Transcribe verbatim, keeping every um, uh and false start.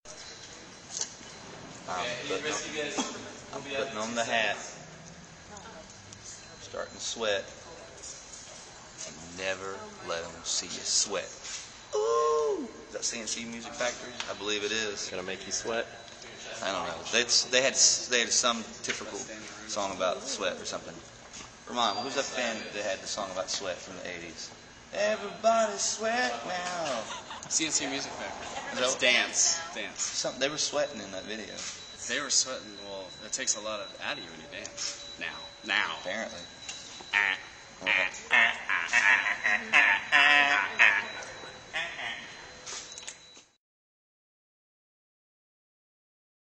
I'm putting on, I'm putting on the hat, starting to sweat, and never let them see you sweat. Ooh! Is that C N C Music Factory? I believe it is. Gonna make you sweat? I don't know. They, they had they had some typical song about sweat or something. Remind me, who's that band that had the song about sweat from the eighties? Everybody sweat now. C N C Music Factory. It's dance. Dance. Something, they were sweating in that video. They were sweating. Well, it takes a lot of out of you when you dance. Now. Now. Apparently. Ah, ah, ah, ah, ah, ah, ah, ah, ah.